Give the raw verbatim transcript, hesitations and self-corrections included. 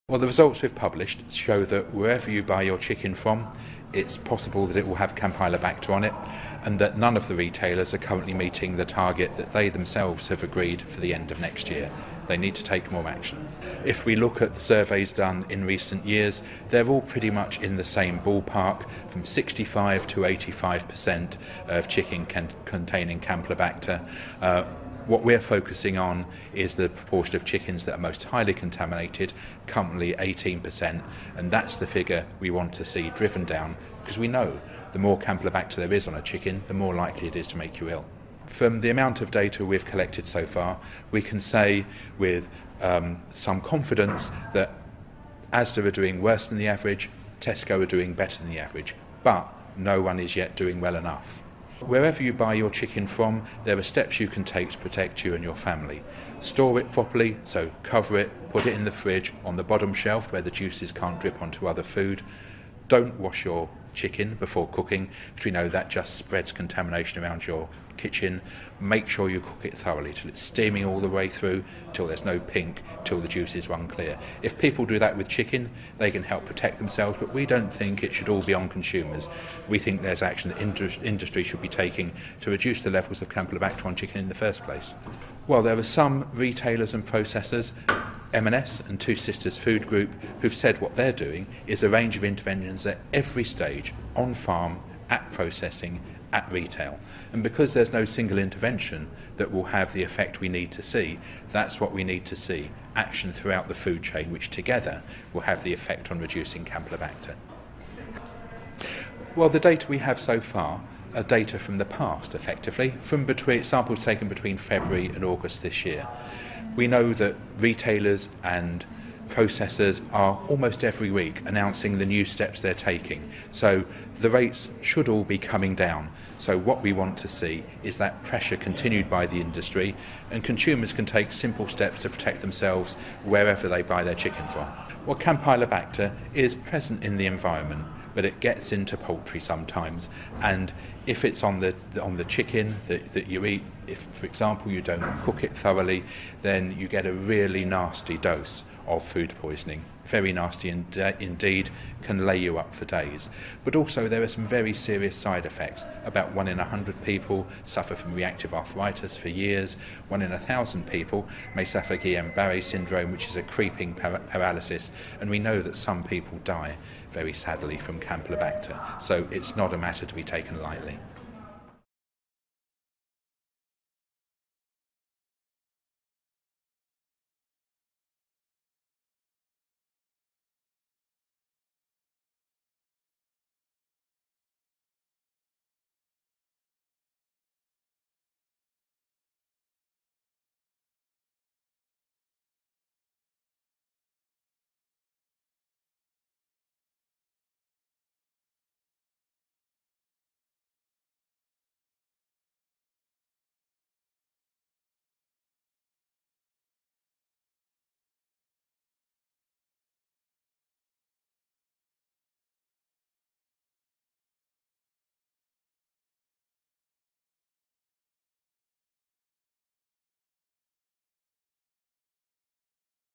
Well, the results we've published show that wherever you buy your chicken from, it's possible that it will have Campylobacter on it, and that none of the retailers are currently meeting the target that they themselves have agreed for the end of next year. They need to take more action. If we look at the surveys done in recent years, they're all pretty much in the same ballpark, from sixty-five to eighty-five percent of chicken can, containing Campylobacter. Uh, What we're focusing on is the proportion of chickens that are most highly contaminated, currently eighteen percent, and that's the figure we want to see driven down, because we know the more Campylobacter there is on a chicken, the more likely it is to make you ill. From the amount of data we've collected so far, we can say with um, some confidence that Asda are doing worse than the average, Tesco are doing better than the average, but no one is yet doing well enough. Wherever you buy your chicken from, there are steps you can take to protect you and your family. Store it properly, so cover it, put it in the fridge on the bottom shelf where the juices can't drip onto other food. Don't wash your chicken before cooking, because we know that just spreads contamination around your kitchen. Make sure you cook it thoroughly till it's steaming all the way through, till there's no pink, till the juices run clear. If people do that with chicken, they can help protect themselves, but we don't think it should all be on consumers. We think there's action that industry should be taking to reduce the levels of Campylobacter on chicken in the first place. Well, there are some retailers and processors, M and S and Two Sisters Food Group, who've said what they're doing is a range of interventions at every stage, on farm, at processing, at retail. And because there's no single intervention that will have the effect we need to see, that's what we need to see, action throughout the food chain, which together will have the effect on reducing Campylobacter. Well, the data we have so far are data from the past, effectively, from between samples taken between February and August this year. We know that retailers and processors are almost every week announcing the new steps they're taking. So the rates should all be coming down. So what we want to see is that pressure continued by the industry, and consumers can take simple steps to protect themselves wherever they buy their chicken from. Well, Campylobacter is present in the environment, but it gets into poultry sometimes, and if it's on the on the chicken that, that you eat, if for example you don't cook it thoroughly, then you get a really nasty dose of food poisoning. Very nasty in, indeed, can lay you up for days. But also there are some very serious side effects. About one in a hundred people suffer from reactive arthritis for years. One in a thousand people may suffer Guillain-Barré syndrome, which is a creeping par paralysis, and we know that some people die very sadly from Campylobacter. So it's not a matter to be taken lightly.